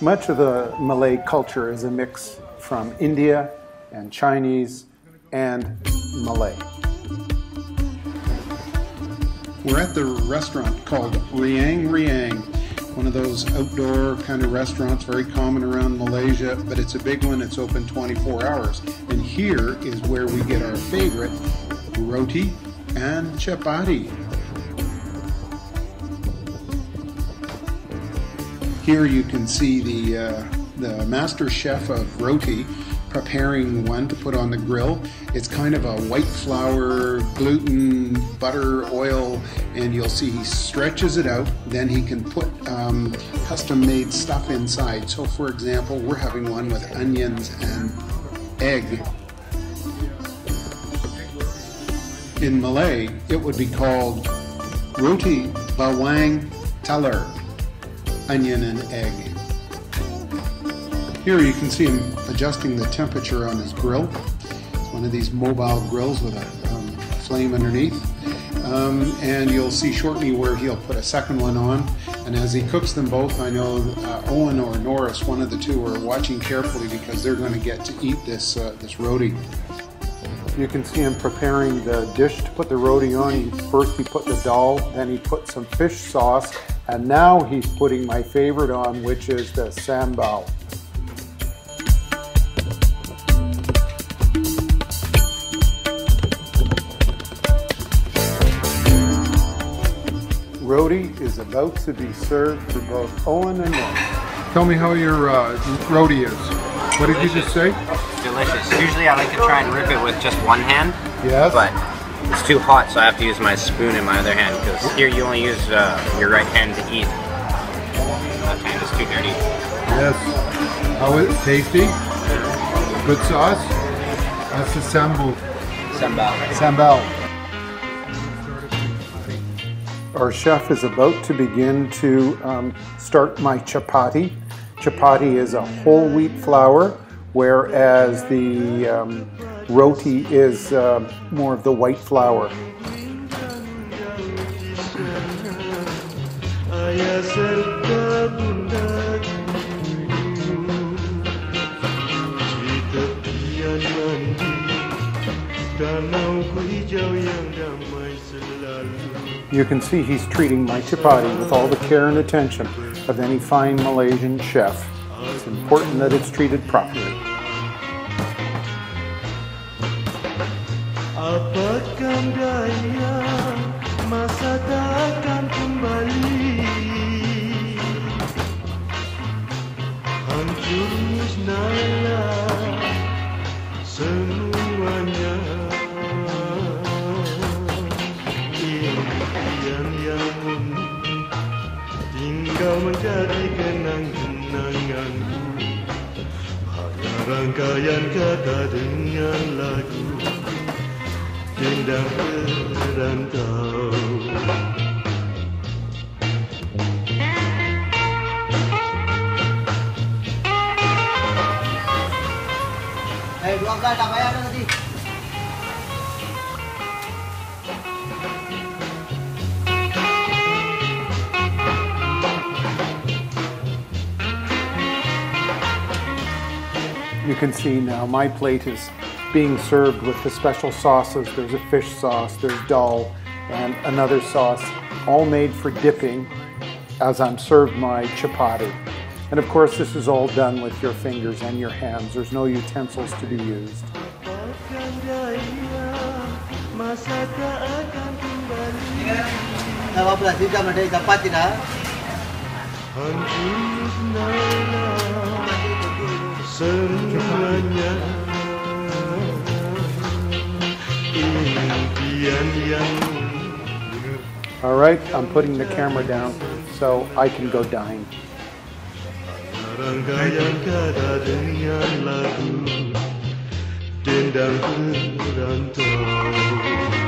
Much of the Malay culture is a mix from India and Chinese and Malay. We're at the restaurant called Riang Riang, one of those outdoor kind of restaurants very common around Malaysia, but it's a big one. It's open 24 hours. And here is where we get our favorite roti and chapati. Here you can see the master chef of roti preparing one to put on the grill. It's kind of a white flour, gluten, butter, oil, and you'll see he stretches it out. Then he can put custom-made stuff inside. So for example, we're having one with onions and egg. In Malay, it would be called roti bawang telur, onion and egg. Here you can see him adjusting the temperature on his grill. It's one of these mobile grills with a flame underneath. And you'll see shortly where he'll put a second one on. And as he cooks them both, I know Owen or Norris, one of the two, are watching carefully because they're going to get to eat this roti. You can see him preparing the dish to put the roti on. First he put the dal, then he put some fish sauce, and now he's putting my favorite on, which is the sambal. Roti is about to be served to both Owen and Norris. Tell me how your roti is. What did you just say? Delicious. Usually I like to try and rip it with just one hand. Yes. But it's too hot, so I have to use my spoon in my other hand, because here you only use your right hand to eat. Left hand is too dirty. Yes. How is it? Tasty? Good sauce? That's the sambal. Sambal. Our chef is about to begin to start my chapati. Chapati is a whole wheat flour, whereas the roti is more of the white flour. You can see he's treating my chapati with all the care and attention of any fine Malaysian chef. It's important that it's treated properly. Apakah daya masa takkan kembali, hancur musnahlah semuanya. Impian yang tinggal menjadi kenang-kenanganku, hanya rangkaian kata dengan lagu Dendang Perantau. Buangkan, tak payah dah tadi. You can see now my plate is being served with the special sauces. There's a fish sauce, there's dal, and another sauce, all made for dipping as I'm served my chapati. And of course this is all done with your fingers and your hands. There's no utensils to be used. All right, I'm putting the camera down so I can go dine. Rangkaian kata dengan lagu Dendang Perantau.